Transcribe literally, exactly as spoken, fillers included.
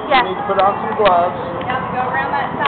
Yes. You need to put on some gloves. Yep, go around